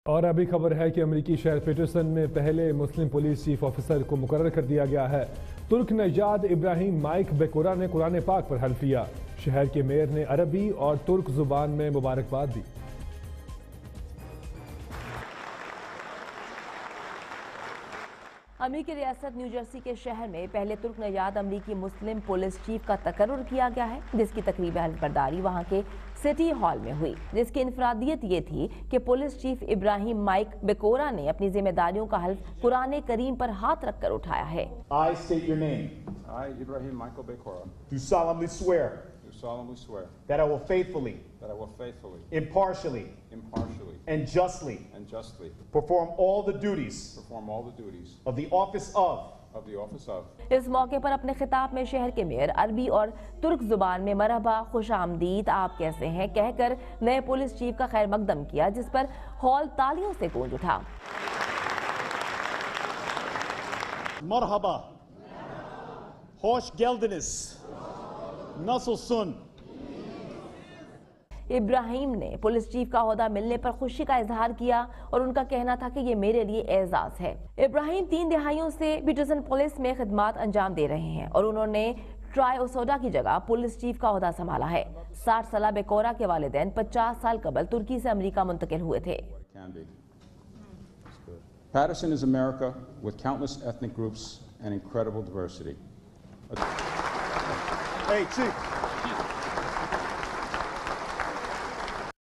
और अभी खबर है कि अमेरिकी शहर पीटरसन में पहले मुस्लिम पुलिस चीफ ऑफिसर को मुकर्रर कर दिया गया है। तुर्क नजाद इब्राहिम माइक बेकोरा ने कुरान पाक पर हल्फ लिया। शहर के मेयर ने अरबी और तुर्क जुबान में मुबारकबाद दी। अमेरिकी रियासत न्यू जर्सी के शहर में पहले तुर्क नजाद अमेरिकी मुस्लिम पुलिस चीफ का तकर्रुर किया गया है, जिसकी तकरीब हल्फबरदारी वहां के सिटी हॉल में हुई, जिसकी इनफरादियत ये थी कि police chief Ibrahim Mike Bekora ने अपनी जिम्मेदारियों का हल्फ कुरान करीम पर हाथ रखकर उठाया है। I state your name. I, Ibrahim Michael Bekora, Do solemnly swear do solemnly swear that I will faithfully, impartially, and justly perform all the duties of the office of इस मौके पर अपने खिताब में शहर के मेयर अरबी और तुर्क जुबान में मरहबा, खुशामदीद, आप कैसे हैं कहकर नए पुलिस चीफ का खैर मकदम किया, जिस पर हॉल तालियों से गूंज उठा। Marhaba, hoş geldiniz, nasılsın? Ibrahim ने पुलिस चीफ का ओहदा मिलने पर खुशी का इजहार किया और उनका कहना था कि ये मेरे लिए एजाज है। इब्राहिम 3 दिहाइयों से पीटरसन पुलिस में खिदमत अंजाम दे रहे हैं और उन्होंने ट्राई ओसोडा की जगह पुलिस चीफ का ओहदा संभाला है। 60 साल बेकोरा के वालिदैन 50 साल कबल तुर्की से अमेरिका मुंतकिल हुए थे। Patterson is America with countless ethnic groups and incredible diversity. Hey, Chief.